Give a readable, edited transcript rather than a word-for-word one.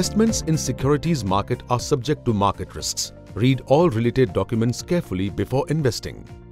Investments in securities market are subject to market risks. Read all related documents carefully before investing.